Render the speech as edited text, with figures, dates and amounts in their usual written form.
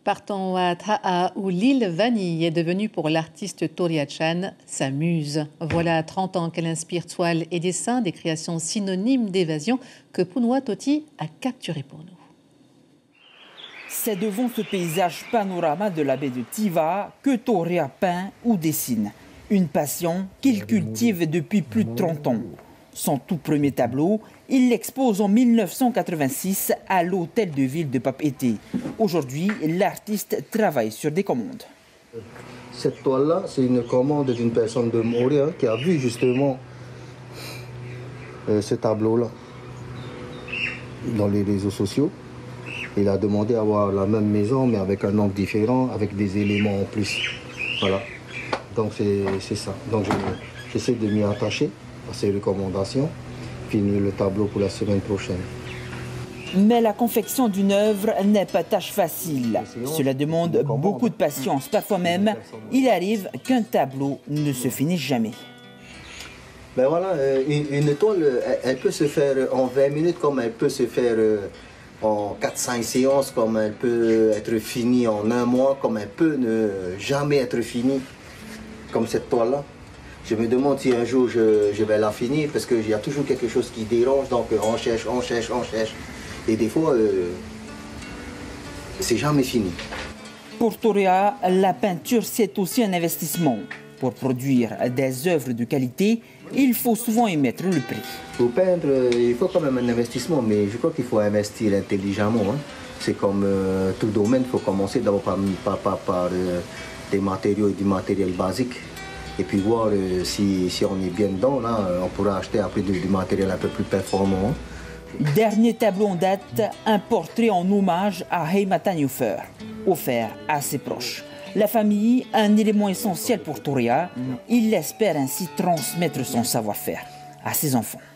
Partons à Taha, où l'île Vanille est devenue pour l'artiste Toria Chan sa muse. Voilà 30 ans qu'elle inspire toiles et dessins, des créations synonymes d'évasion que Pounwa Toti a capturées pour nous. C'est devant ce paysage panorama de la baie de Tiva que Toria peint ou dessine. Une passion qu'il cultive depuis plus de 30 ans. Son tout premier tableau, il l'expose en 1986 à l'hôtel de ville de Papeete. Aujourd'hui, l'artiste travaille sur des commandes. Cette toile-là, c'est une commande d'une personne de Montréal qui a vu justement ce tableau-là dans les réseaux sociaux. Il a demandé à avoir la même maison, mais avec un angle différent, avec des éléments en plus. Voilà. Donc c'est ça. Donc j'essaie de m'y attacher à ces recommandations, finir le tableau pour la semaine prochaine. Mais la confection d'une œuvre n'est pas tâche facile. Cela demande beaucoup de patience. Parfois même, il arrive qu'un tableau ne se finisse jamais. Ben voilà, une toile, elle peut se faire en 20 minutes comme elle peut se faire en 4-5 séances, comme elle peut être finie en 1 mois, comme elle peut ne jamais être finie, comme cette toile-là. Je me demande si un jour je vais la finir, parce qu'il y a toujours quelque chose qui dérange, donc on cherche. Et des fois, c'est jamais fini. Pour Toria, la peinture, c'est aussi un investissement. Pour produire des œuvres de qualité, il faut souvent y mettre le prix. Pour peindre, il faut quand même un investissement, mais je crois qu'il faut investir intelligemment. Hein. C'est comme tout domaine, il faut commencer d'abord par des matériaux et du matériel basique. Et puis voir si on est bien dedans, là, on pourra acheter après du matériel un peu plus performant. Hein. Dernier tableau en date, un portrait en hommage à Heimata Newfer, offert à ses proches. La famille, un élément essentiel pour Toria, il espère ainsi transmettre son savoir-faire à ses enfants.